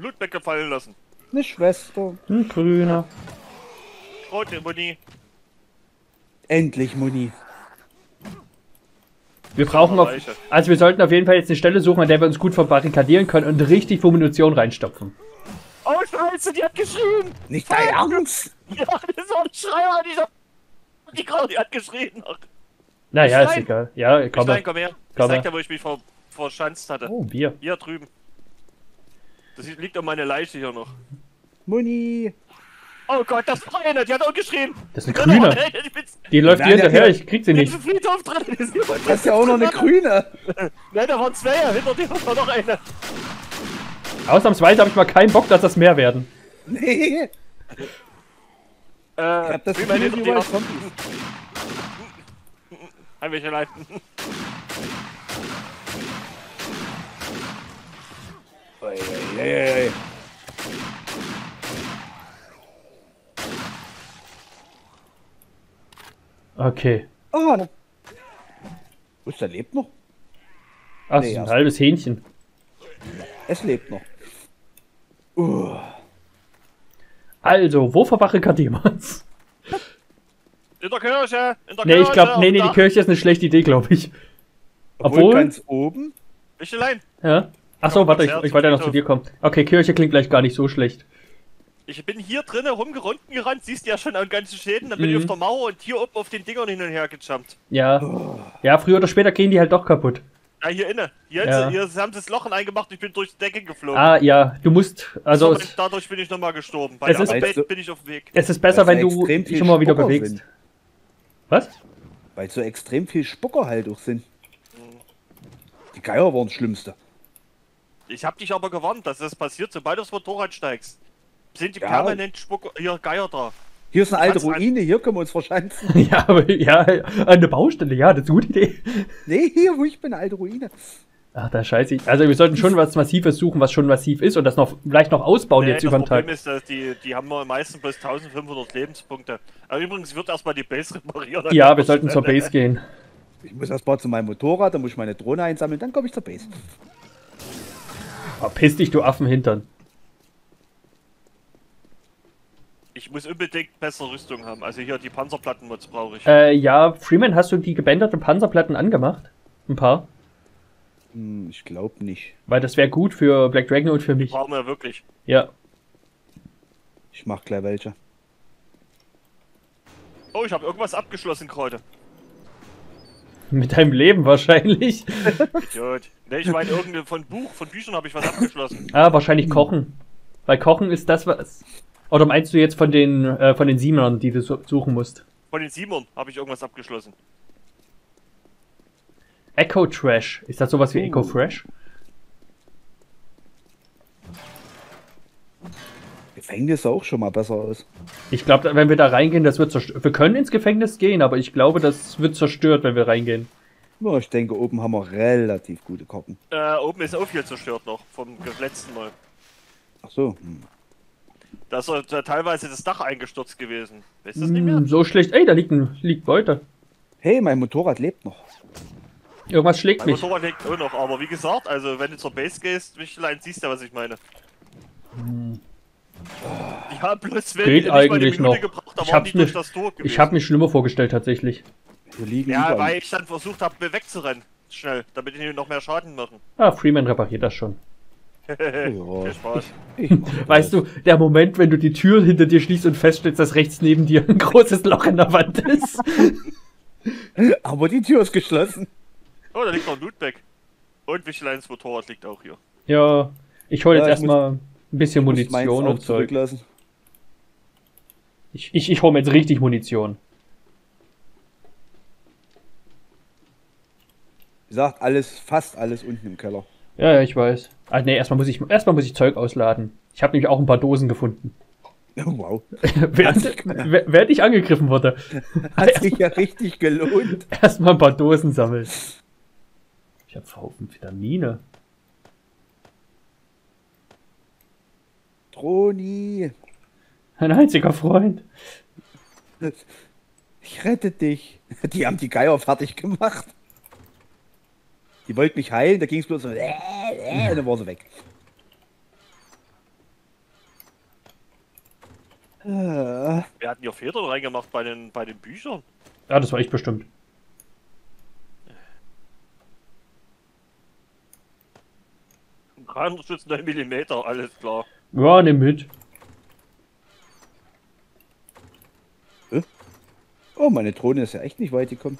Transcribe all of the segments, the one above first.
Loot weggefallen lassen. Eine Schwester. Ein grüner. Rote Muni. Endlich Muni. Wir brauchen auf, also wir sollten auf jeden Fall jetzt eine Stelle suchen, an der wir uns gut verbarrikadieren können und richtig viel Munition reinstopfen. Oh Scheiße, die hat geschrien! Nicht dein Ernst? Ja, das war ein Schreier, die hat geschrien noch. Naja, ist Stein. egal. Ja, komm Stein, mal. komm her. Ich Komm zeig her. dir, wo ich mich verschanzt hatte. Oh, Bier. Hier drüben. Das liegt um meine Leiche hier noch. Muni. Oh Gott, das war eine, die hat auch geschrien. Das ist eine grüne. Die läuft Nein, hier der- hinterher, ich krieg sie nicht. Friedhof drin. Du hast ja auch noch eine grüne. Nein, da waren zwei, hinter dir war noch eine. Ausnahmsweise habe ich mal keinen Bock, dass das mehr werden. Nee. Ich hab das wie meine Gefühl, hinter überall dir. Zombies. Ein welche leiten. Oi, oi, oi, oi. Okay. Oh, wo ist der? Lebt noch? Ach, Nee, so ein erst- halbes Hähnchen. Es lebt noch. Also, wo verbarrikadieren wir uns? In der Kirche, in der Nee, Kirche. ich glaube, nee, auf dem die Dach. Kirche ist eine schlechte Idee, glaube ich. Obwohl Obwohl. ganz oben. Wichelein. Ja. Achso, Komm, warte, komm her ich wollte ja noch zum zu dir kommen. Okay, Kirche klingt gleich gar nicht so schlecht. Ich bin hier drinnen rumgerunden gerannt, siehst du ja schon an ganzen Schäden, dann bin ich auf der Mauer und hier oben auf den Dingern hin und her gejumpt. Ja. Ja, früher oder später gehen die halt doch kaputt. Ja, hier inne. Hier, Ja. hier haben sie das Loch eingemacht und ich bin durch die Decke geflogen. Ah, ja, du musst, also So, dadurch bin ich nochmal gestorben. Bei Es der ist- anderen Weißt du- Welt bin ich auf dem Weg. es ist besser, Weil wenn es du extrem dich viel immer wieder Spucker bewegst. sind. Was? Weil so extrem viel Spucker halt auch sind. Die Geier waren das Schlimmste. Ich hab dich aber gewarnt, dass das passiert, sobald du aufs Motorrad steigst. Sind die Ja. permanent hier Geier da. Hier ist eine alte Kannst Ruine, hier können wir uns verschanzen. Ja, aber ja, an der Baustelle, ja, das ist eine gute Idee. Nee, hier, wo ich bin, eine alte Ruine. Ach, da scheiße ich. Also wir sollten schon was Massives suchen, was schon massiv ist und das noch vielleicht noch ausbauen jetzt das über den Problem Tag. ist, dass die haben nur meistens bis 1500 Lebenspunkte. Aber übrigens wird erstmal die Base repariert. dann Ja, kommt wir das sollten zur Ende. Base gehen. Ich muss erst mal zu meinem Motorrad, dann muss ich meine Drohne einsammeln, dann komme ich zur Base. Verpiss dich, du Affenhintern. Ich muss unbedingt bessere Rüstung haben. Also hier die Panzerplattenmods brauche ich. Ja, Freeman, hast du die gebänderten Panzerplatten angemacht? Ein paar? Ich glaube nicht. Weil das wäre gut für Black Dragon und für mich. Brauchen wir wirklich. Ja. Ich mach gleich welche. Oh, ich habe irgendwas abgeschlossen gerade. Mit deinem Leben wahrscheinlich. Idiot. Ne, ich meine von Büchern habe ich was abgeschlossen. Ah, wahrscheinlich Kochen. Weil Kochen ist das, was... Oder meinst du jetzt von den Siebenern, die du suchen musst? Von den Siemern habe ich irgendwas abgeschlossen. Echo Trash. Ist das sowas wie Echo Fresh? Gefängnis sah auch schon mal besser aus. Ich glaube, wenn wir da reingehen, das wird zerstört. Wir können ins Gefängnis gehen, aber ich glaube, das wird zerstört, wenn wir reingehen. Ja, ich denke, oben haben wir relativ gute Karten. Oben ist auch viel zerstört noch vom letzten Mal. Ach so. Da ist teilweise das Dach eingestürzt gewesen. Weißt du das nicht mehr? So schlecht. Ey, da liegt Beute. Hey, mein Motorrad lebt noch. Irgendwas schlägt Mein mich. Motorrad liegt auch noch, aber wie gesagt, also wenn du zur Base gehst, Michelein, siehst du, was ich meine. Ja, bloß wenn Geht die nicht mal eine eigentlich Minute noch. gebraucht, da Ich waren hab's die durch mir- das Tor gewesen. Ich habe mir schlimmer vorgestellt, tatsächlich. Hier liegen Ja, überall. weil ich dann versucht habe, mir wegzurennen. Schnell, damit die noch mehr Schaden machen. Ah, Freeman repariert das schon. Viel Spaß. Weißt du, der Moment, wenn du die Tür hinter dir schließt und feststellst, dass rechts neben dir ein großes Loch in der Wand ist. Aber die Tür ist geschlossen. Oh, da liegt noch ein Lootback. Und Micheleins Motorrad liegt auch hier. Ja, ich hole jetzt Ja, ich erstmal ein bisschen Muss meins Munition auch und Zeug. zurücklassen. Ich hole mir jetzt richtig Munition. Wie gesagt, fast alles unten im Keller. Ja, ich weiß. Ah, nee, erstmal muss ich Zeug ausladen. Ich habe nämlich auch ein paar Dosen gefunden. Wow. während ich angegriffen wurde. Hat sich ja richtig gelohnt. Erstmal ein paar Dosen sammeln. Ich habe Haufen Vitamine. Troni, Ein einziger Freund. ich rette dich. Die haben die Geier fertig gemacht. Die wollten mich heilen, da ging es bloß so. Und dann war sie weg. Äh, Wir hatten hier Federn reingemacht bei den Büchern. Ja, das war ich bestimmt. Schutz 9 Millimeter, alles klar. Ja, nimm mit. Oh, meine Drohne ist ja echt nicht weit gekommen.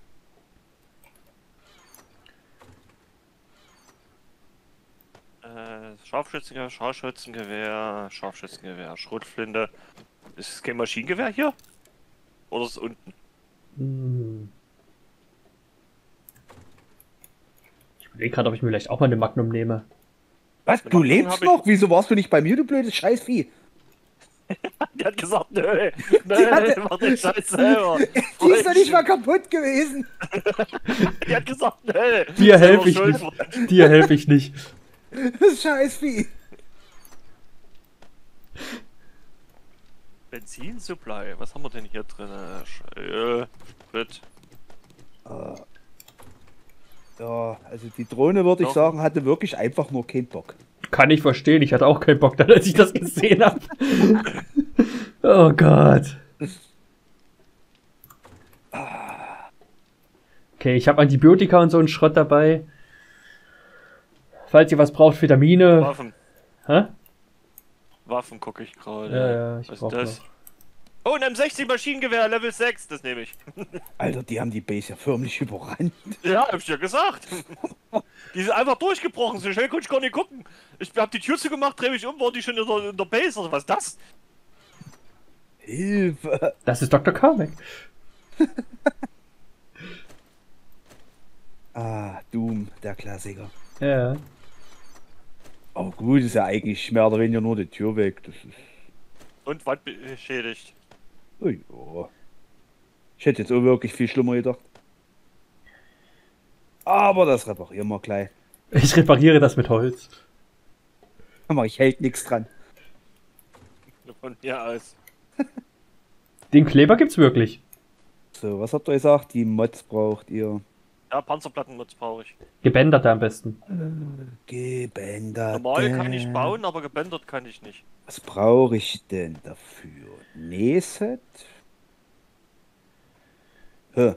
Scharfschützengewehr, Schrotflinte. Ist es kein Maschinengewehr hier? Oder ist es unten? Hm. Ich überlege gerade, ob ich mir vielleicht auch mal eine Magnum nehme. Was? Eine Du Magnum lebst hab ich- noch? Wieso warst du nicht bei mir, du blödes Scheißvieh? Die hat gesagt, nö, hatte- mach den Scheiß selber. Die ist doch nicht mal kaputt gewesen. Die hat gesagt, nö. Dir selber helfe ich schuld. nicht. Dir helfe ich nicht. Das Scheißvieh. Benzinsupply, was haben wir denn hier drin? Sprit. Ja, also die Drohne, würde ich Doch. sagen, hatte wirklich einfach nur keinen Bock. Kann ich verstehen. Ich hatte auch keinen Bock, als ich das gesehen habe. Oh Gott. Okay, ich habe Antibiotika und so einen Schrott dabei. Falls ihr was braucht, Vitamine. Waffen. Hä? Waffen gucke ich gerade. Ja, ich Was brauch ist das? Oh, ein M60 Maschinengewehr, Level 6, das nehme ich. Alter, die haben die Base ja förmlich überrannt. Ja, hab ich ja gesagt. Die sind einfach durchgebrochen, so schnell konnte ich gar nicht gucken. Ich hab die Tür zugemacht, dreh mich um, war die schon in der Base. Also was ist das? Hilfe. Das ist Dr. Carmack. Ah, Doom, der Klassiker. Ja. Oh gut, ist ja eigentlich mehr oder weniger nur die Tür weg. Das ist... Und Wand beschädigt. Oh, ja. Ich hätte jetzt auch wirklich viel schlimmer gedacht. Aber das reparieren wir gleich. Ich repariere das mit Holz. Aber ich hält nichts dran. Von mir aus. Den Kleber gibt's wirklich. So, was habt ihr gesagt? Die Mods braucht ihr. Ja, Panzerplattenmutz brauche ich. Gebänderte am besten. Gebändert. Normal kann ich bauen, aber gebändert kann ich nicht. Was brauche ich denn dafür? Nähset? Hä?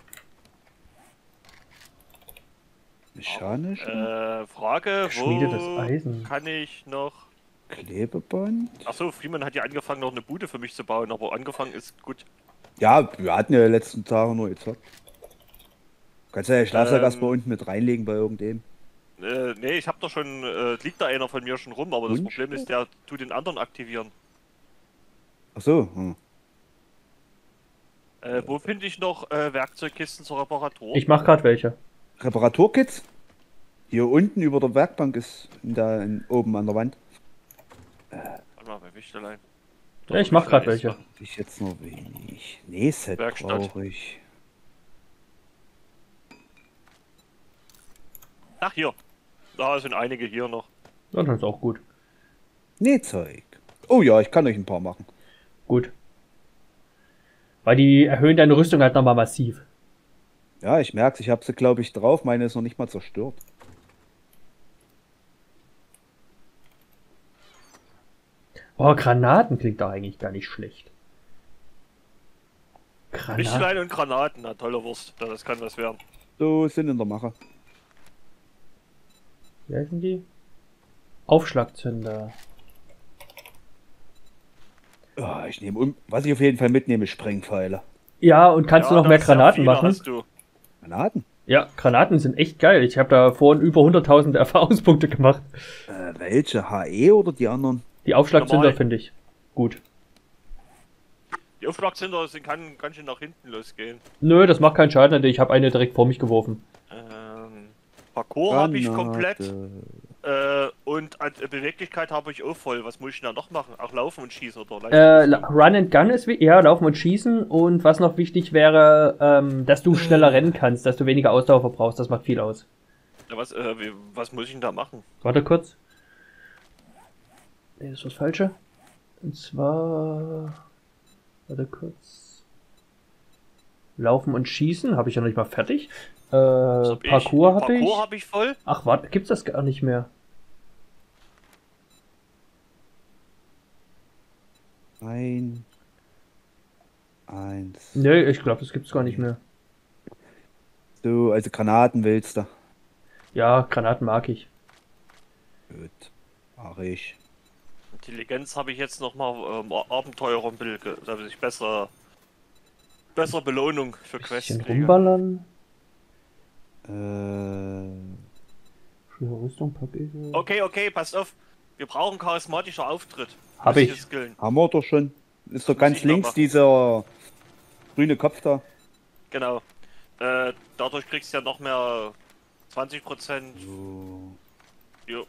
Mechanische? Frage, Geschmiedetes wo Eisen. kann ich noch... Klebeband? Achso, Freeman hat ja angefangen, noch eine Bude für mich zu bauen, aber angefangen ist gut. Ja, wir hatten ja die letzten Tage nur gezockt. Kannst ja Schlafsack bei Ähm. unten mit reinlegen bei irgendem. Nee, ich hab doch schon, liegt da einer von mir schon rum, aber das Wunsch? Problem ist, der tut den anderen aktivieren. Ach so. Hm. Wo finde ich noch Werkzeugkisten zur Reparatur? Ich mache gerade welche. Reparaturkits? Hier unten über der Werkbank ist oben an der Wand. Warte mal, bei Wichtelein. Ja, ich mache gerade welche. Ich jetzt nur wenig. Nähset Werkstatt. brauche ich. Ach, hier. Da sind einige hier noch. Ja, das ist auch gut. Nähzeug. Oh ja, ich kann euch ein paar machen. Gut. Weil die erhöhen deine Rüstung halt nochmal massiv. Ja, ich merk's, ich habe sie glaube ich drauf. Meine ist noch nicht mal zerstört. Oh, Granaten klingt doch eigentlich gar nicht schlecht. Granaten. Wichtelein und Granaten, na tolle Wurst. Ja, das kann was werden. So sind in der Mache. Wie heißen die? Aufschlagzünder. Ich nehme was ich auf jeden Fall mitnehme, Sprengpfeile. Ja, und kannst du noch mehr das ist ja Granaten viele machen? hast du. Granaten? Ja, Granaten sind echt geil. Ich habe da vorhin über 100.000 Erfahrungspunkte gemacht. Welche? HE oder die anderen? Die Aufschlagzünder Normal. finde ich gut. Die Aufschlagzünder kann schon nach hinten losgehen. Nö, das macht keinen Schaden. Ich habe eine direkt vor mich geworfen. Parcours habe ich komplett. Granate. Und Beweglichkeit habe ich auch voll. Was muss ich denn da noch machen? Auch laufen und schießen oder Run and Gun ist ja, laufen und schießen. Und was noch wichtig wäre, dass du schneller rennen kannst, dass du weniger Ausdauer verbrauchst. Das macht viel aus. Ja, was muss ich denn da machen? Warte kurz. Nee, das ist das Falsche. Und zwar. Warte kurz. Laufen und schießen habe ich ja noch nicht mal fertig. Parcours habe ich. Parcours habe ich voll. Ach, warte, gibt's das gar nicht mehr? Eins. Nee, ich glaube, das gibt's gar nicht mehr. So, also Granaten willst du. Ja, Granaten mag ich. Gut. Mach ich. Intelligenz habe ich jetzt nochmal Abenteurer ein bisschen, dass ich bessere Belohnung für Quests Bisschen kriege. rumballern. Äh, Schwere Rüstung, Papiere. Okay, passt auf. Wir brauchen charismatischer Auftritt. Hab Bisschen ich. Skillen. haben wir doch schon. Ist doch Muss ganz ich noch links machen. dieser grüne Kopf da. Genau. Dadurch kriegst du ja noch mehr 20%. So. Jo.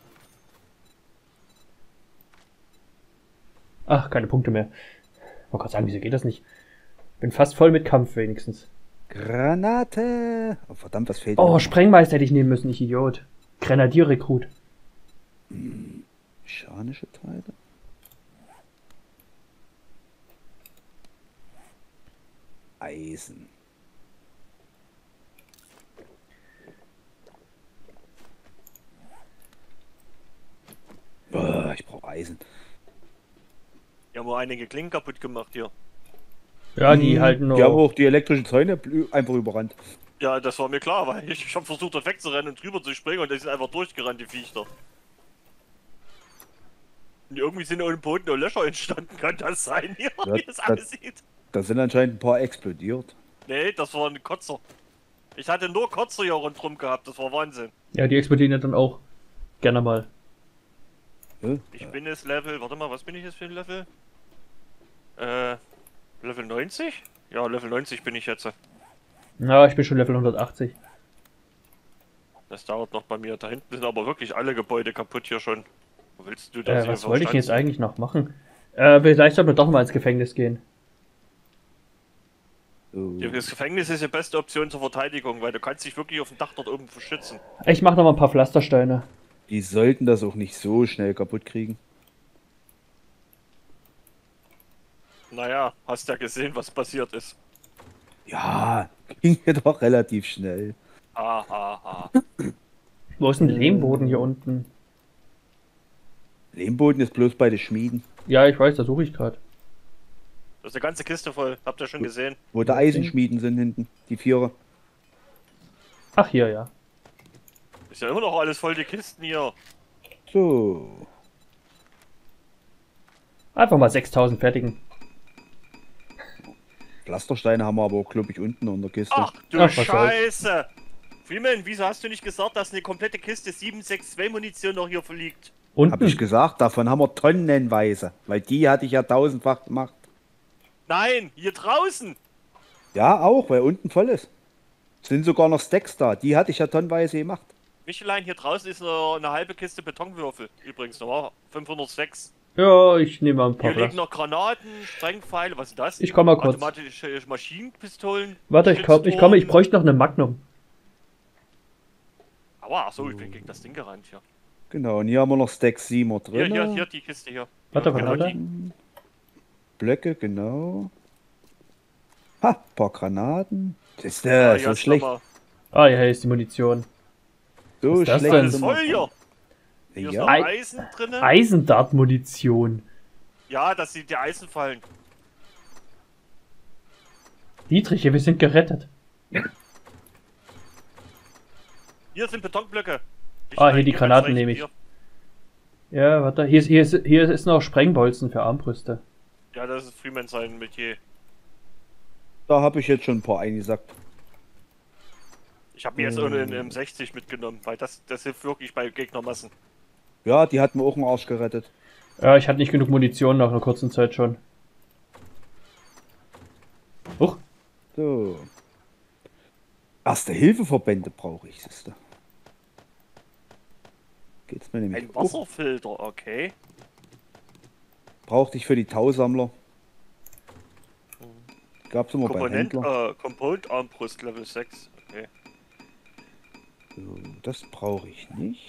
Ach, keine Punkte mehr. Ich wollte gerade sagen, wieso geht das nicht? Bin fast voll mit Kampf wenigstens. Granate! Oh, verdammt, was fehlt Oh, mir? Sprengmeister hätte ich nehmen müssen, ich Idiot. Grenadierrekrut. Mechanische Teile? Eisen. Ich brauche Eisen. Wir haben nur einige Klingen kaputt gemacht hier. Ja, die halten Die haben nur. auch die elektrischen Zäune einfach überrannt. Ja, das war mir klar, weil ich habe versucht, dort wegzurennen und drüber zu springen und die sind einfach durchgerannt, die Viecher. Und irgendwie sind da im Boden nur Löcher entstanden, kann das sein hier, Ja, wie es aussieht? Da sind anscheinend ein paar explodiert. Nee, das war ein Kotzer. Ich hatte nur Kotzer hier rundherum gehabt, das war Wahnsinn. Ja, die explodieren ja dann auch. Gerne mal. Ich bin jetzt Level, warte mal, was bin ich jetzt für ein Level? Level 90? Ja, Level 90 bin ich jetzt. Ja, ich bin schon Level 180. Das dauert noch bei mir. Da hinten sind aber wirklich alle Gebäude kaputt hier schon. Wo willst du das hier Was wollte ich denn jetzt verstanzen? eigentlich noch machen? Vielleicht sollten wir doch mal ins Gefängnis gehen. So. Das Gefängnis ist die beste Option zur Verteidigung, weil du kannst dich wirklich auf dem Dach dort oben verschützen. Ich mache noch mal ein paar Pflastersteine. Die sollten das auch nicht so schnell kaputt kriegen. Naja, hast ja gesehen, was passiert ist. Ja, ging mir doch relativ schnell. Ah. Wo ist ein Lehmboden hier unten? Lehmboden ist bloß bei den Schmieden. Ja, ich weiß, da suche ich gerade. Das ist eine ganze Kiste voll, habt ihr schon gesehen. Wo die Eisenschmieden sind hinten. Die Vierer. Ach, hier, ja. Ist ja immer noch alles voll, die Kisten hier. So. Einfach mal 6000 fertigen. Pflastersteine haben wir aber auch, glaube ich, unten in der Kiste. Ach du Ach, was Scheiße! Freeman, wieso hast du nicht gesagt, dass eine komplette Kiste 762 Munition noch hier verliegt? Unten? Hab ich gesagt, davon haben wir tonnenweise. Weil die hatte ich ja tausendfach gemacht. Nein, hier draußen! Ja, auch, weil unten voll ist. Sind sogar noch Stacks da. Die hatte ich ja tonnenweise gemacht. Michelein, hier draußen ist eine halbe Kiste Betonwürfel. Übrigens noch 506. Ja, ich nehme mal ein paar Hier liegen Pflaster. noch Granaten, Sprengpfeile, was ist das? Ich komm mal kurz. Automatische Maschinenpistolen. Warte, ich komme, ich bräuchte noch eine Magnum. Aua, achso, ich bin gegen das Ding gerannt hier. Genau, und hier haben wir noch Stacks 7 drin. Hier, die Kiste hier. Warte, Genau warte. die. Blöcke, genau. Ha, paar Granaten. Das ist Hier so hast du schlecht. noch mal Ah, ja, hier ist die Munition. So Was ist das schlecht. denn? alles sind voll wir. hier. Hier ist Ja. noch Eisen drinne. Eisendart-Munition. Ja, dass sie die Eisen fallen. Dietrich, wir sind gerettet. Hier sind Betonblöcke. Hier die Granaten nehme ich. Hier. Ja, warte, hier ist noch Sprengbolzen für Armbrüste. Ja, das ist Freeman sein Metier. Da habe ich jetzt schon ein paar eingesackt. Ich habe mir jetzt ohne einen M60 mitgenommen, weil das hilft wirklich bei Gegnermassen. Ja, die hat mir auch einen Arsch gerettet. Ja, ich hatte nicht genug Munition nach einer kurzen Zeit schon. Huch, So. Erste-Hilfe-Verbände brauche ich, siehste. Geht's mir nämlich Ein Wasserfilter, okay. Brauchte ich für die Tausammler. Gab's immer beim Händler. Component Armbrust Level 6. Okay. So, das brauche ich nicht.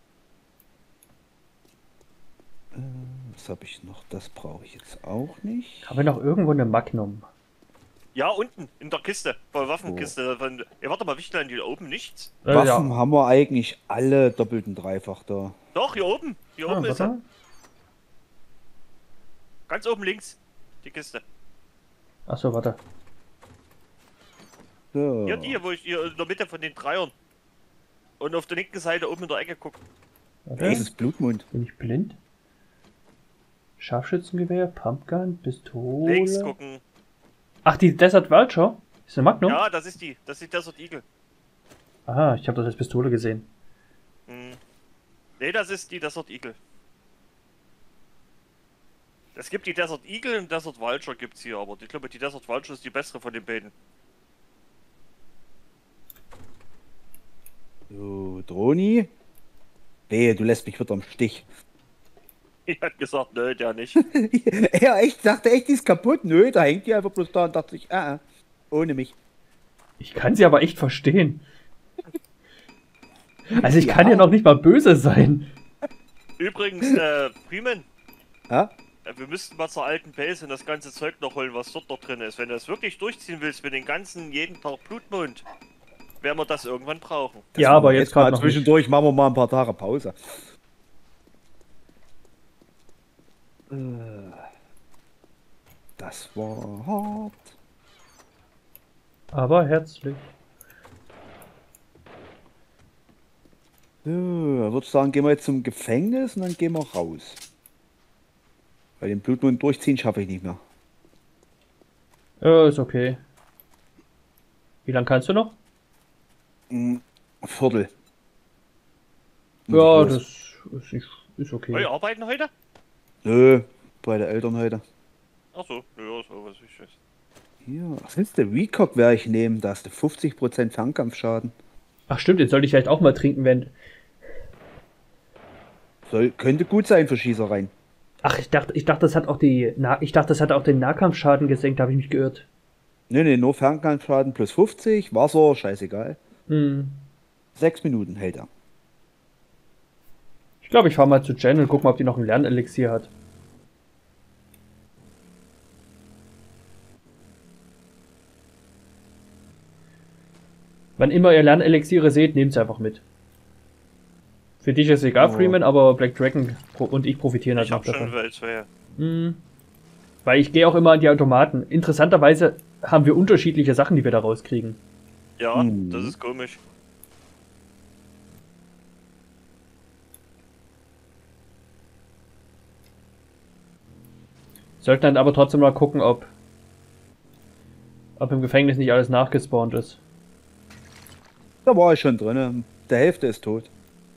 Was habe ich noch? Das brauche ich jetzt auch nicht. haben wir noch irgendwo eine Magnum? Ja, unten in der Kiste, bei Waffenkiste. Ja, warte mal, Wichteln, hier oben nichts. Waffen Ja. haben wir eigentlich alle doppelt und dreifach da. Doch, hier oben. Hier oben ist warte. er. Ganz oben links. Die Kiste. Achso, warte. So. Hier die, wo ich hier in der Mitte von den Dreiern. Und auf der linken Seite oben in der Ecke gucken. Warte. Das ist Blutmund. Bin ich blind? Scharfschützengewehr, Pumpgun, Pistole. Links gucken. Ach, die Desert Vulture? Ist eine Magnum? Ja, das ist die. Das ist die Desert Eagle. Aha, ich habe das als Pistole gesehen. Hm. Nee, das ist die Desert Eagle. Es gibt die Desert Eagle und Desert Vulture gibt's hier, aber ich glaube, die Desert Vulture ist die bessere von den beiden. So, Droni. Wehe, du lässt mich wieder im Stich. Ich hat gesagt, nö, der nicht. Ja, ich dachte echt, die ist kaputt. Nö, da hängt die einfach bloß da und dachte ich, ohne mich. Ich kann sie aber echt verstehen. Also ich Ja. kann ja noch nicht mal böse sein. Übrigens, Freeman, Ja? wir müssten mal zur alten Base und das ganze Zeug noch holen, was dort noch drin ist. Wenn du das wirklich durchziehen willst mit den ganzen, jeden Tag Blutmond, werden wir das irgendwann brauchen. Ja, aber jetzt mal gerade noch nicht. zwischendurch machen wir mal ein paar Tage Pause. Das war hart. Aber herzlich. So, würde ich sagen, gehen wir jetzt zum Gefängnis und dann gehen wir raus. Weil den Blutmond durchziehen schaffe ich nicht mehr. Ja, ist okay. Wie lange kannst du noch? Viertel. Ja, Muss ich los. das ist okay. Wollt ihr arbeiten heute? Nö, bei den Eltern heute. Achso, ja, so was ich weiß. Hier, was ist der Recock werde ich nehmen? Da hast du 50% Fernkampfschaden. Ach stimmt, jetzt sollte ich vielleicht auch mal trinken, wenn... Könnte gut sein für Schießereien. Ach, ich dachte, das hat auch das hat auch den Nahkampfschaden gesenkt, da habe ich mich geirrt. Nee, nur Fernkampfschaden plus 50, Wasser, scheißegal. Hm. 6 Minuten hält er. Ich glaube, ich fahre mal zu Jen und guck mal, ob die noch ein Lernelixier hat. Wann immer ihr Lernelixiere seht, nehmt sie einfach mit. Für dich ist egal, Oh. Freeman, aber Black Dragon und ich profitieren halt Ich noch hab schon davon. welche. Weil ich gehe auch immer an die Automaten. Interessanterweise haben wir unterschiedliche Sachen, die wir da rauskriegen. Ja, Mhm. das ist komisch. Sollten dann aber trotzdem mal gucken, ob im Gefängnis nicht alles nachgespawnt ist. Da war ich schon drin. Der Hälfte ist tot.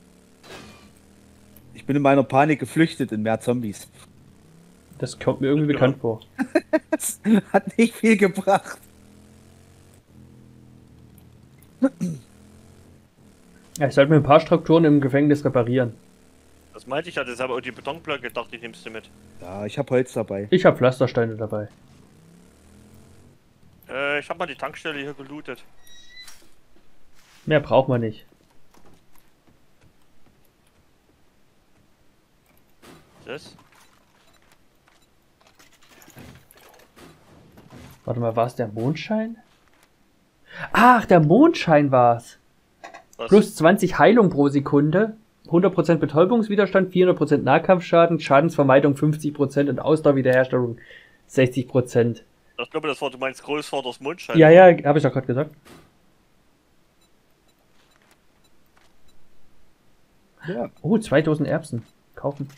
Ich bin in meiner Panik geflüchtet in mehr Zombies. Das kommt mir irgendwie bekannt vor. Das hat nicht viel gebracht. Ja, ich sollte mir ein paar Strukturen im Gefängnis reparieren. Das meinte ich ja, deshalb auch die Betonblöcke, dachte ich, nimmst du mit. Ja, ich habe Holz dabei. Ich habe Pflastersteine dabei. Ich hab mal die Tankstelle hier gelootet. Mehr braucht man nicht. Das? Warte mal, war es der Mondschein? Ach, der Mondschein war's. Was? Plus 20 Heilung pro Sekunde, 100% Betäubungswiderstand, 400% Nahkampfschaden, Schadensvermeidung 50% und Ausdauerwiederherstellung 60%. Ich glaube, das war, du meinst Großvaters Mundschein. Ja, ja, habe ich doch gerade gesagt. Ja. Oh, 2000 Erbsen. Kaufen.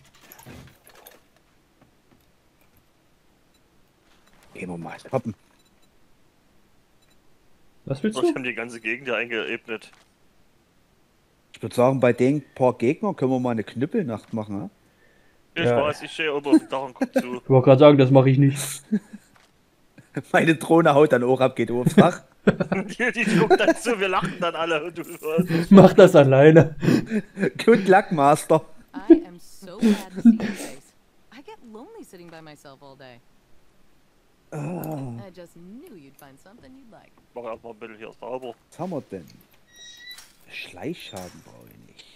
Gehen wir mal stoppen. Was willst Ich du? haben die ganze Gegend hier eingeebnet. Ich würde sagen, bei den paar Gegnern können wir mal eine Knüppelnacht machen. Ja? Ich Ja. weiß, ich stehe oben auf dem Dach und guck zu. Ich wollte gerade sagen, das mache ich nicht. Meine Drohne haut dann auch ab, geht aufs Dach. Die guckt dann zu, wir lachen dann alle. Und du, Mach das alleine. Good luck, Master. I am so glad to see your face. I get lonely sitting by myself all day. I just knew you'd find something you'd like. mach erstmal ein bisschen hier sauber. Was haben wir denn? Schleichschaden brauche ich nicht.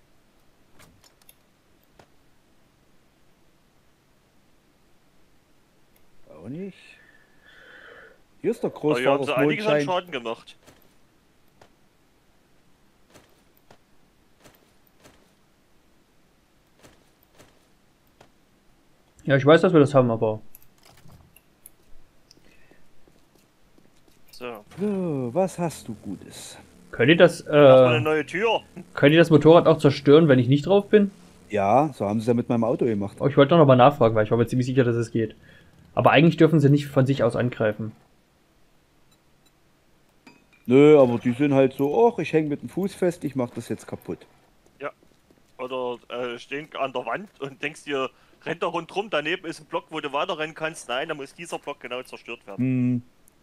Auch nicht. Hier ist der Aber hier haben Großvaters sie einiges an Mondschein. Schaden gemacht. Ja, ich weiß, dass wir das haben, aber... So. So, was hast du Gutes? Könnt ihr das, Mach mal eine neue Tür. könnt ihr das Motorrad auch zerstören, wenn ich nicht drauf bin? Ja, so haben sie es ja mit meinem Auto gemacht. Oh, ich wollte doch noch mal nachfragen, weil ich war mir ziemlich sicher, dass es geht. Aber eigentlich dürfen sie nicht von sich aus angreifen. Nö, aber die sind halt so, ach, ich hänge mit dem Fuß fest, ich mach das jetzt kaputt. Ja. Oder stehen an der Wand und denkst dir, rennt da rundrum, daneben ist ein Block, wo du weiterrennen kannst. Nein, da muss dieser Block genau zerstört werden. Hm,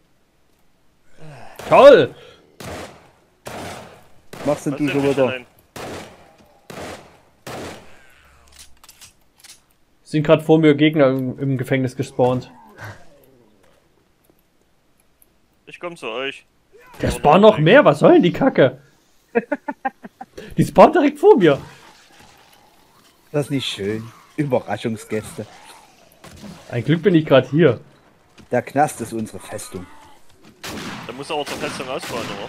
Toll! machst denn Was du denn schon nicht wieder? allein? Sind gerade vor mir Gegner im Gefängnis gespawnt. Ich komm zu euch. Der spawnt noch mehr, was soll denn die Kacke? Die spawnt direkt vor mir. Das ist nicht schön. Überraschungsgäste. Ein Glück bin ich gerade hier. Der Knast ist unsere Festung. Da muss aber zur Festung ausfahren, oder?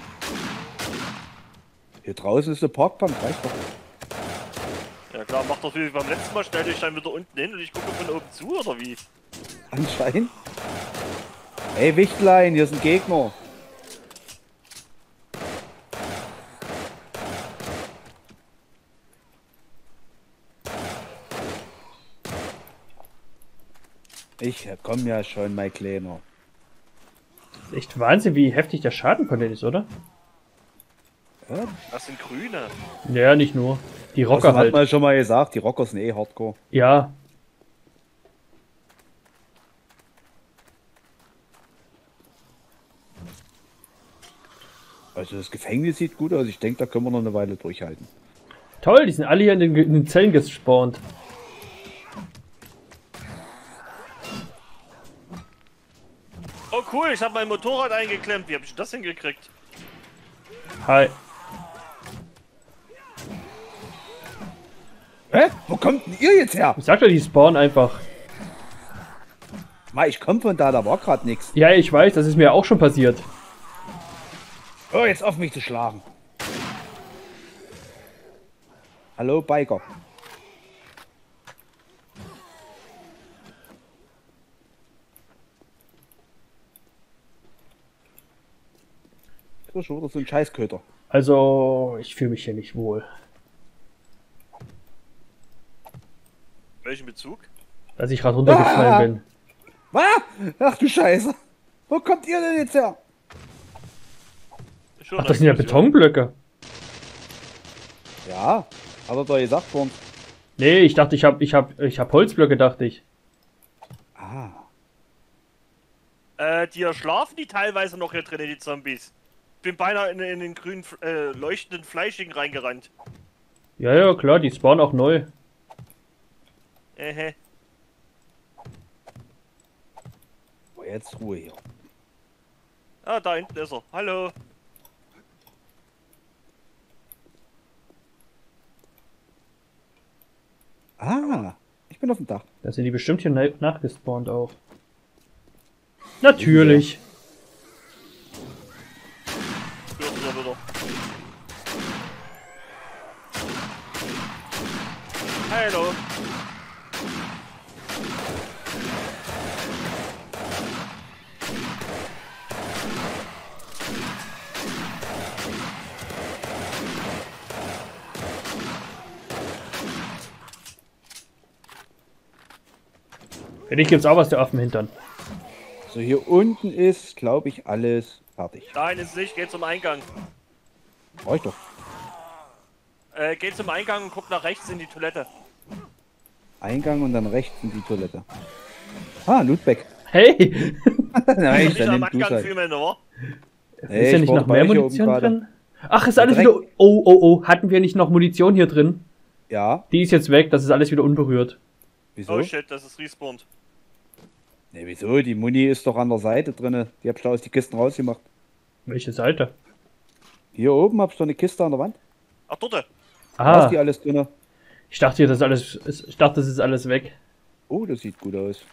Hier draußen ist eine Parkbank, reicht doch. Ja klar, mach doch wie beim letzten Mal, stell dich dann wieder unten hin und ich gucke von oben zu, oder wie? Anscheinend. Ey, Wichtlein, hier ist ein Gegner. Ich komm ja schon, mein Kleiner. Das ist echt Wahnsinn, wie heftig der Schaden von denen ist, oder? Ja, Das sind Grüne. Ja, nicht nur. Die das Rocker hat halt. man schon mal gesagt, die Rocker sind eh hardcore. Ja. Also das Gefängnis sieht gut aus, ich denke, da können wir noch eine Weile durchhalten. Toll, die sind alle hier in den Zellen gespawnt. Oh cool, ich habe mein Motorrad eingeklemmt. Wie habe ich das hingekriegt? Hi. Hä? Wo kommt denn ihr jetzt her? Ich sag doch, die spawnen einfach. Ma, ich komm von da war gerade nichts. Ja, ich weiß, das ist mir auch schon passiert. Oh, jetzt auf mich zu schlagen. Hallo, Biker. Das ist schon wieder so ein Scheißköter. Also, ich fühle mich hier nicht wohl. Welchen Bezug? Als ich gerade runtergefallen bin. Was? Ach du Scheiße. Wo kommt ihr denn jetzt her? Schon Ach, das sind ja Explosion. Betonblöcke. Ja, hat er doch gesagt worden. Nee, ich dachte, ich hab Holzblöcke, dachte ich. Ah. Die schlafen die teilweise noch hier drin, die Zombies. Bin beinahe in den grünen, leuchtenden Fleischigen reingerannt. Ja, ja, klar, die spawnen auch neu. Oh, jetzt Ruhe hier. Ah, da hinten ist er. Hallo. Ah, ich bin auf dem Dach. Da sind die bestimmt hier nachgespawnt auch. Natürlich. Hört ihr wieder. Hallo. Für dich gibt's auch was, der Affen hintern. So, hier unten ist, glaube ich, alles fertig. Nein, ist nicht. Geht zum Eingang. Brauch ich doch. Geht zum Eingang und guckt nach rechts in die Toilette. Eingang und dann rechts in die Toilette. Ah, Lootback. Hey! Nein, Nicht dann am nimm du's Eingang halt. viel mehr, oder? Nee, Ist ja ich nicht warte noch bei mehr euch hier oben Munition gerade. drin? Ach, ist alles Direkt- wieder... Oh, oh, oh. Hatten wir nicht noch Munition hier drin? Ja, Die ist jetzt weg, das ist alles wieder unberührt. wieso? Oh shit, das ist respawned. Nee, wieso? Die Muni ist doch an der Seite drinne. Die hab ich da aus die Kisten rausgemacht. Welche Seite? Hier oben hab ich doch eine Kiste an der Wand. Ach, dort. Da ist Ah, die alles drinne. ich dachte hier, das ist alles... Ich dachte, das ist alles weg. Oh, das sieht gut aus.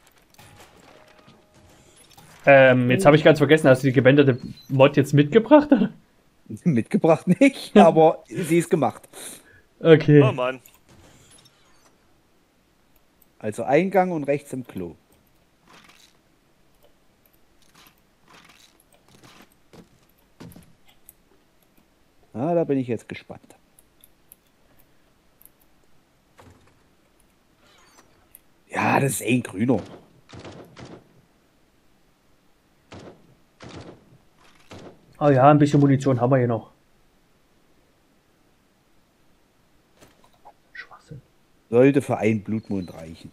Jetzt habe ich ganz vergessen, hast du die gebänderte Mod jetzt mitgebracht? Oder? Mitgebracht nicht, aber sie ist gemacht. Oh Okay. Mann. Also Eingang und rechts im Klo. Ah, da bin ich jetzt gespannt. Ja, das ist ein grüner. Oh ja, ein bisschen Munition haben wir hier noch. Schwachsinn. Sollte für einen Blutmond reichen.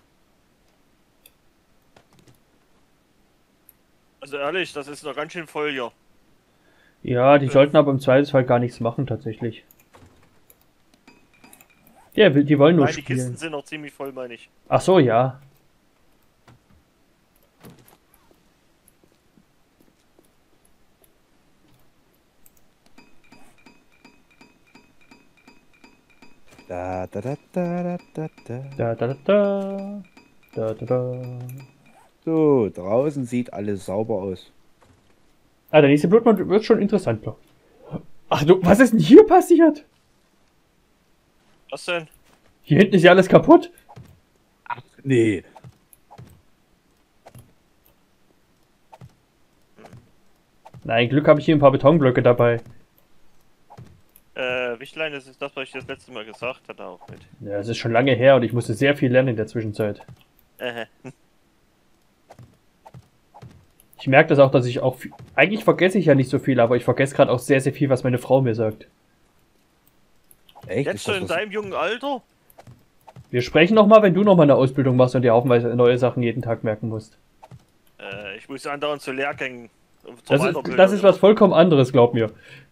Also ehrlich, das ist noch ganz schön voll hier. Ja, die sollten aber im Zweifelsfall gar nichts machen, tatsächlich. Ja, die wollen nur Nein, die Kisten spielen. sind noch ziemlich voll, meine ich. Ach so, ja. Da, da, da, da, da, da. Da, da, da, da, da, da. So, draußen sieht alles sauber aus. Ah, der nächste Blutmond wird schon interessanter. Ach du, was ist denn hier passiert? Was denn? Hier hinten ist ja alles kaputt. Nee. Nein, Glück habe ich hier ein paar Betonblöcke dabei. Wichtlein, das ist das, was ich das letzte Mal gesagt hatte, auch mit. Ja, es ist schon lange her und ich musste sehr viel lernen in der Zwischenzeit. Ich merke das auch, dass ich auch... Eigentlich vergesse ich ja nicht so viel, aber ich vergesse gerade auch sehr, sehr viel, was meine Frau mir sagt. Echt? Jetzt Ist schon das in was- deinem jungen Alter? Wir sprechen nochmal, wenn du nochmal eine Ausbildung machst und dir haufenweise neue Sachen jeden Tag merken musst. Ich muss andauernd zu Lehrgängen. Zur Weiterbildung. Das ist was vollkommen anderes, glaub mir.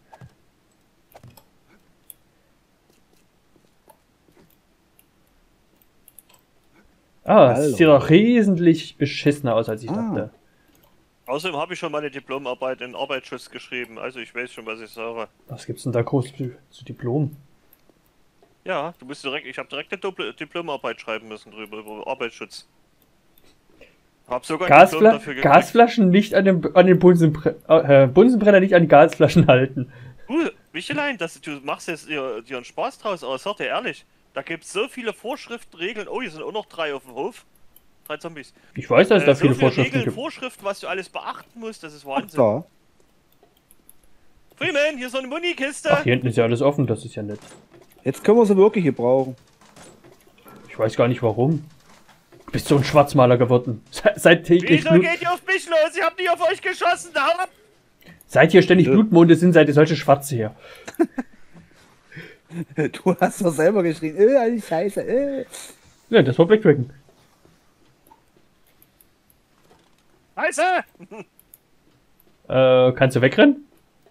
Ah, es Hallo. sieht doch wesentlich beschissener aus, als ich dachte. Außerdem habe ich schon meine Diplomarbeit in Arbeitsschutz geschrieben, also ich weiß schon, was ich sage. Was gibt's denn da groß zu Diplom? Ja, du musst direkt, ich habe direkt eine Diplomarbeit schreiben müssen drüber, über Arbeitsschutz. Hab sogar ein Diplom dafür gekriegt. Gasflaschen nicht an den Bunsenbrenner nicht an die Gasflaschen halten. Michelein, du machst jetzt dir einen Spaß draus aus, sag dir ehrlich. Da gibt es so viele Vorschriften, Regeln. Oh, hier sind auch noch 3 auf dem Hof. 3 Zombies. Ich weiß, dass es da So viele viele Vorschriften Regeln, gibt. Vorschriften, was du alles beachten musst, das ist Ach, Wahnsinn. da. Freeman, hier ist so eine Munikiste. Ach, hier hinten ist ja alles offen, das ist ja nett. Jetzt können wir sie wirklich gebrauchen. Ich weiß gar nicht warum. Du bist so ein Schwarzmaler geworden. Seit täglich Wieso geht ihr auf mich los? Ich hab nicht auf euch geschossen, da! Seit hier ständig Nö. Blutmonde sind, seid ihr solche Schwarze hier. Du hast doch selber geschrien, alles scheiße, Ja, das war Black Dragon. Scheiße! Kannst du wegrennen?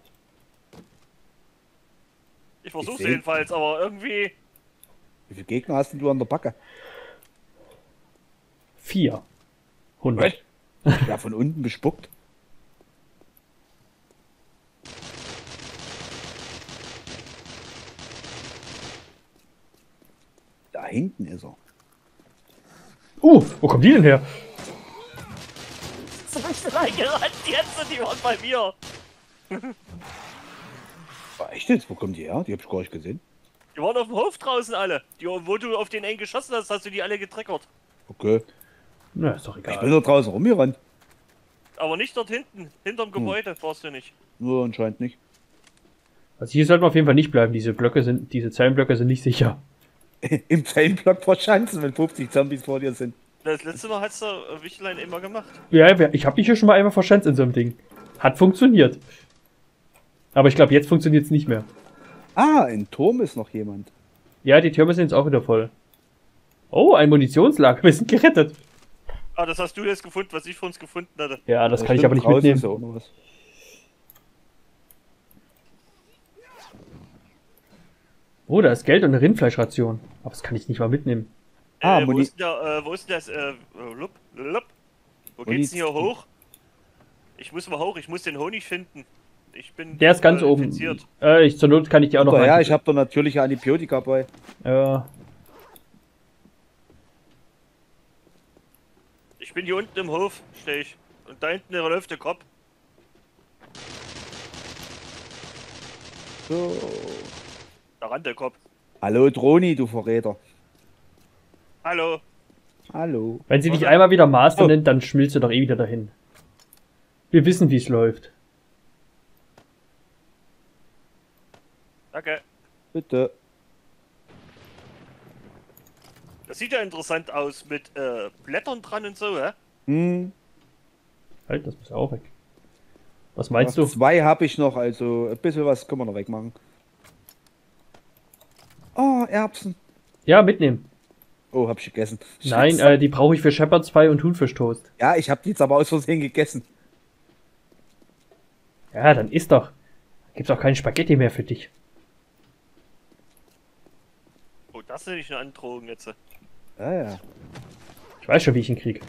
Ich versuch's Ich seh- jedenfalls, aber irgendwie... Wie viele Gegner hast denn du an der Backe? 400. Ja, von unten bespuckt. Da hinten ist er. Wo kommen die denn her? So bist du reingerannt jetzt und die waren bei mir. Echt jetzt? Wo kommen die her? Die hab ich gar nicht gesehen. Die waren auf dem Hof draußen alle. Wo du auf den einen geschossen hast, hast du die alle getriggert. Okay. Na, ist doch Ich bin egal. da draußen rumgerannt. Aber nicht dort hinten. Hinterm Gebäude warst du nicht. Nur anscheinend nicht. Also hier sollten wir auf jeden Fall nicht bleiben. Diese Zellenblöcke sind nicht sicher. Im Zellenblock verschanzen, wenn 50 Zombies vor dir sind. Das letzte Mal hat's der Wichtlein immer gemacht. Ja, ich habe mich hier schon mal einmal verschanzt in so einem Ding. Hat funktioniert. Aber ich glaube, jetzt funktioniert es nicht mehr. Ah, im Turm ist noch jemand. Ja, die Türme sind jetzt auch wieder voll. Oh, ein Munitionslager. Wir sind gerettet. Ah, das hast du jetzt gefunden, was ich von uns gefunden hatte. Ja, das Ja, kann ich stimmt, aber nicht draußen mitnehmen. ist ja auch noch was. Oh, da ist Geld und eine Rindfleischration. Aber das kann ich nicht mal mitnehmen. Ah, wo Muni- ist denn der, wo ist denn das, lup? Wo geht's denn hier hoch? Ich muss mal hoch, ich muss den Honig finden. Ich bin Der ist ganz oben. infiziert. Zur Not kann ich dir auch noch Ja, ein- ich habe da natürliche Antibiotika bei. Ja. Ich bin hier unten im Hof, stehe ich. Und da hinten läuft der Kopf. So. Da rannt der Kopf. Hallo Droni, du Verräter. Hallo. Hallo. Wenn sie dich einmal wieder Master nennt, dann schmilzt du doch eh wieder dahin. Wir wissen, wie es läuft. Danke. Bitte. Das sieht ja interessant aus mit Blättern dran und so, hä? Hm. Halt, das muss ja auch weg. Was meinst du? 2 habe ich noch, also ein bisschen was können wir noch wegmachen. Oh, Erbsen. Ja, mitnehmen. Oh, hab ich gegessen. Nein, Scheiße. die brauche ich für Shepherd's Pie und Thunfischtoast. Ja, ich habe die jetzt aber aus Versehen gegessen. Ja, dann isst doch. Gibt's auch keinen Spaghetti mehr für dich. Oh, das nenne ich eine Androhung jetzt. Ja, ja. Ich weiß schon, wie ich ihn krieg.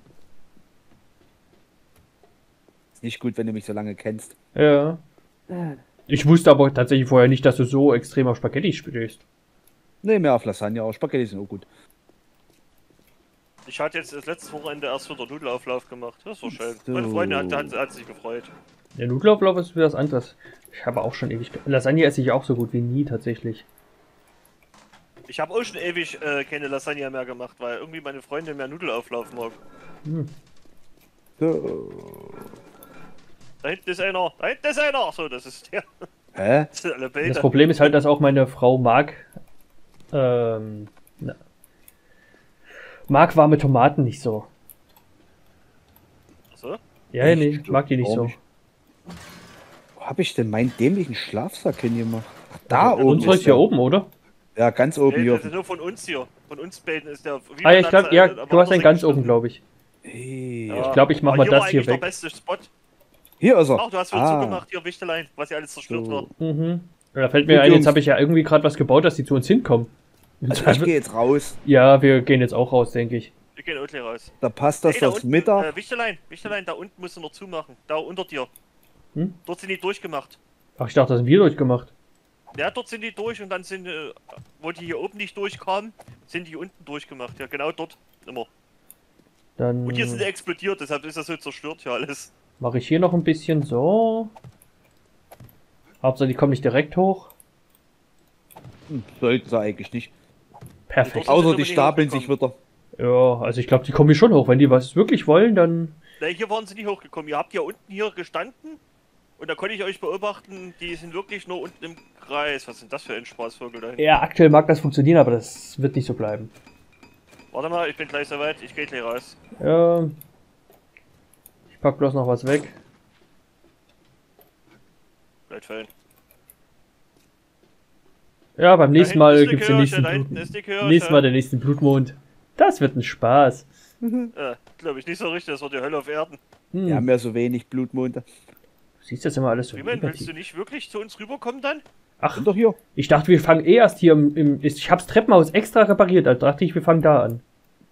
Ist nicht gut, wenn du mich so lange kennst. Ja. Ich wusste aber tatsächlich vorher nicht, dass du so extrem auf Spaghetti stehst. Nee, mehr auf Lasagne, auch Spaghetti sind auch gut. Ich hatte jetzt das letzte Wochenende erst wieder Nudelauflauf gemacht. Das war schön. So. Meine Freundin hat sich gefreut. Der Nudelauflauf ist wieder was anderes. Ich habe auch schon ewig... Lasagne esse ich auch so gut wie nie, tatsächlich. Ich habe auch schon ewig keine Lasagne mehr gemacht, weil irgendwie meine Freundin mehr Nudelauflauf mag. So. Da hinten ist einer, da hinten ist einer! So, das ist der. Hä? Das sind alle Das Bilder. Problem ist halt, dass auch meine Frau mag warme Tomaten nicht so. So? Ja, Echt? nee, ich mag die nicht so. Komisch. Wo habe ich denn meinen dämlichen Schlafsack hingemacht? Ach, da oben. Unsere ist ist hier der. oben, oder? Ja, ganz oben Nee, hier. das ist nur von uns hier. Von uns beiden ist der. Ah ja, ich glaube, ja, du hast einen ganz oben, glaube ich. Hey. Ja. Ich glaube, ich mach Aber mal das war hier eigentlich der weg. beste Spot. Hier ist er. Ach, du hast wieder zugemacht, hier Wichtelein, was ja alles zerstört So. wird. Mhm. Da fällt mir Gut, ein, jetzt Jungs. habe ich ja irgendwie gerade was gebaut, dass die zu uns hinkommen. Also ich gehe jetzt raus. Ja, wir gehen jetzt auch raus, denke ich. Wir gehen auch gleich raus. Da passt das Ey, da aufs unten, Mittag. Wichtelein, da unten musst du noch zumachen. Da unter dir. Hm? Dort sind die durchgemacht. Ach, ich dachte, das sind wir durchgemacht. Ja, dort sind die durch und dann sind, wo die hier oben nicht durchkamen, sind die unten durchgemacht. Ja, genau dort. Immer. Dann Und hier sind sie explodiert, deshalb ist das so zerstört hier alles. mache ich hier noch ein bisschen so. Hauptsache, die kommen nicht direkt hoch. Sollten sie eigentlich nicht. Perfekt. Dort- Außer sind die aber nicht stapeln sich hochgekommen. wieder. Ja, also ich glaube, die kommen hier schon hoch. Wenn die was wirklich wollen, dann... Ne, hier waren sie nicht hochgekommen. Ihr habt ja unten hier gestanden und da konnte ich euch beobachten, die sind wirklich nur unten im Kreis. Was sind das für ein Spaßvögel da hinten? Ja, aktuell mag das funktionieren, aber das wird nicht so bleiben. Warte mal, ich bin gleich soweit, ich gehe gleich raus. Ja. Ich pack bloß noch was weg. Bleibt fein. Ja, beim nächsten hinten Mal ist die gibt's den Kirche, nächsten da hinten Blut. ist die Kirche. Nächstes Mal den nächsten Blutmond. Das wird ein Spaß. Glaube ich nicht so richtig, das wird die Hölle auf Erden. Hm. Wir haben ja so wenig Blutmonde. Du siehst das immer alles so Freeman, willst du negativ. nicht wirklich zu uns rüberkommen dann? Ach, Sind doch hier. ich dachte, wir fangen eh erst hier ich hab's Treppenhaus extra repariert, also dachte ich, wir fangen da an.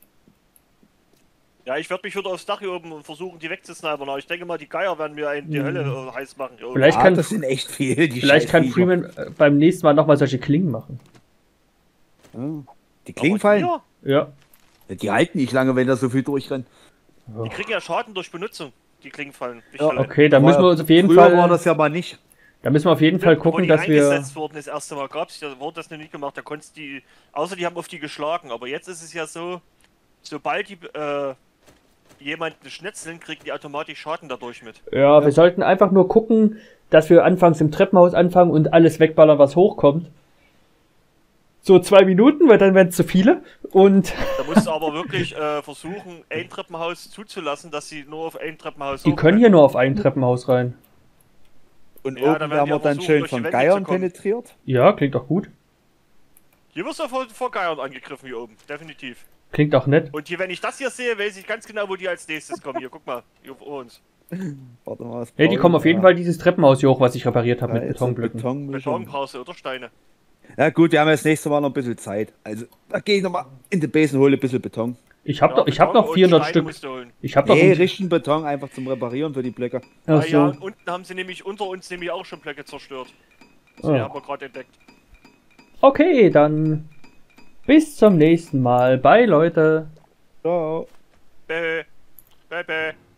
Ja, ich werde mich wieder aufs Dach hier oben und versuchen, die wegzusnipern. Aber ich denke mal, die Geier werden mir die Hölle heiß machen. Hier oben. Vielleicht Ah, kann- das sind echt viele. Die Vielleicht kann Scheißviecher. Freeman beim nächsten Mal nochmal solche Klingen machen. Ja. Die Aber Klingen fallen. hier, Ja. Ja, die halten nicht lange, wenn da so viel durchrennt. die kriegen ja Schaden durch Benutzung. Die Klingen fallen. Ja, Okay, dann müssen wir uns auf jeden Früher Fall. war das ja mal nicht. Da müssen wir auf jeden Fall Wo gucken, die dass wir. eingesetzt wurden das erste Mal, wurde das noch nicht gemacht. Da konntest die, außer die haben auf die geschlagen. Aber jetzt ist es ja so, sobald die jemanden schnetzeln, kriegen die automatisch Schaden dadurch mit. Ja, wir sollten einfach nur gucken, dass wir anfangs im Treppenhaus anfangen und alles wegballern, was hochkommt. So 2 Minuten, weil dann werden es zu viele. Und Da musst du aber wirklich versuchen, ein Treppenhaus zuzulassen, dass sie nur auf ein Treppenhaus die hoch können hier nur auf ein Treppenhaus rein. Und Ja, da oben werden werden die wir auch dann versuchen, schön durch die von Wände Geiern zu kommen. penetriert. Ja, klingt auch gut. Hier wirst du vor Geiern angegriffen hier oben, definitiv. Klingt auch nett. Und hier, wenn ich das hier sehe, weiß ich ganz genau, wo die als nächstes kommen. Hier, guck mal, hier vor uns. Warte mal, was Hey, die brauchen kommen auf wir? jeden Fall dieses Treppenhaus hier hoch, was ich repariert habe Da mit ist ein Betonblöcken. Betonmischung. Betonbrause oder Steine. Ja gut, wir haben jetzt nächste Mal noch ein bisschen Zeit. Also, da gehe ich nochmal in den Besen, hole ein bisschen Beton. Ich hab Ja, ich hab Beton noch und 400 Steine Stück. musst du holen. Ich hab noch. Nee, richtigen Beton einfach zum Reparieren für die Blöcke. Ach Ah, ja, so. und unten haben sie nämlich unter uns nämlich auch schon Blöcke zerstört. Das Ah. haben wir gerade entdeckt. Okay, dann bis zum nächsten Mal. Bye, Leute. Ciao. Bäh. Bäh, bäh.